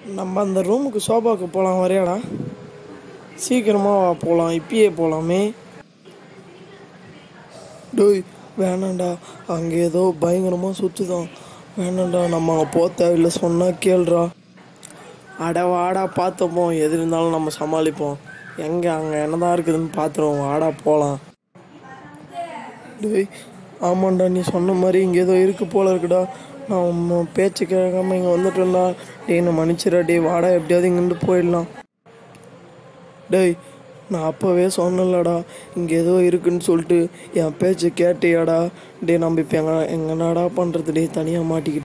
நம்ம அந்த ரூமுக்கு சோபாவுக்கு போகலாம் வரையாடா? சீக்கிரமாக போகலாம், இப்பயே போகலாமே. டேய் வேணாண்டா, அங்கே ஏதோ பயங்கரமாக சுற்றுதான். வேணாண்டா, நம்ம அங்கே போக தேவையில்லை, சொன்னால் கேள்றா. அட வாடா பார்த்துப்போம், எது இருந்தாலும் நம்ம சமாளிப்போம். எங்கே அங்கே என்னதான் இருக்குதுன்னு பார்த்துருவோம், வாடா போகலாம். டேய் ஆமாண்டா, நீ சொன்ன மாதிரி இங்கே ஏதோ இருக்குது போல இருக்குடா. நான் உன் பேச்சு கேட்காம இங்கே வந்துட்டேன்டா. டேய் நான் மன்னிச்சிடா, டேய் வாடா, எப்படியாவது இங்கேருந்து போயிடலாம். டேய் நான் அப்போவே சொன்னலடா, இங்கே ஏதோ இருக்குன்னு சொல்லிட்டு என் பேச்சு கேட்டியாடா. டே நம்ம இப்போ எங்கனாடா பண்ணுறது? டே தனியாக மாட்டிக்கிட்டு